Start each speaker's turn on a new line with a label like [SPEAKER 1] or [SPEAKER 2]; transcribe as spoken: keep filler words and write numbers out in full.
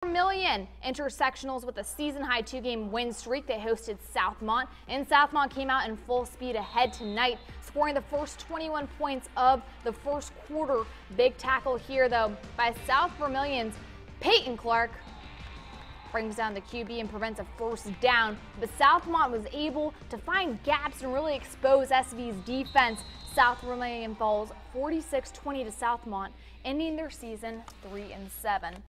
[SPEAKER 1] Vermillion intersectionals with a season-high two-game win streak. They hosted Southmont, and Southmont came out in full speed ahead tonight, scoring the first twenty-one points of the first quarter. Big tackle here, though, by South Vermillion's Peyton Clark. Brings down the Q B and prevents a first down, but Southmont was able to find gaps and really expose S V's defense. South Vermillion falls forty-six twenty to Southmont, ending their season three and seven.